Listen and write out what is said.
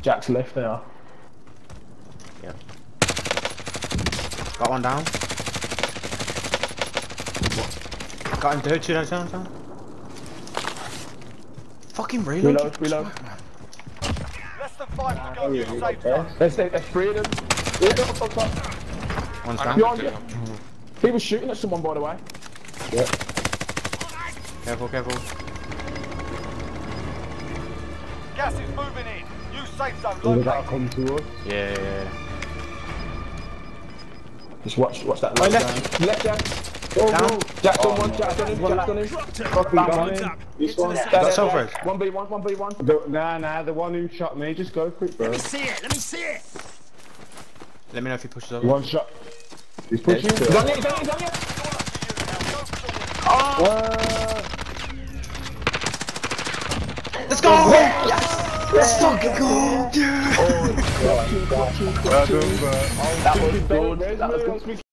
Jack's left there. Yeah. Got one down. Got him to hit you down. Fucking reload. Reload. Less than 5 to go. You safe zone. There's three of them. One's down. Behind you. He was shooting at someone, by the way. Yeah. Careful. Gas is moving in. Use safe zone. They gotta Located. come to us. Yeah. Just watch that. Oh, left. Left, Jack. Down. Jack's done one. Jack's done him. Fucking got him. This one. Got Selfridge. 1v1. Nah, the one who shot me, just go quick, bro. Let me see it. Let me know if he pushes over. One shot. He's pushing. He's on you. Let's go! Yes! Let's fucking go! Well done, bro. That was good.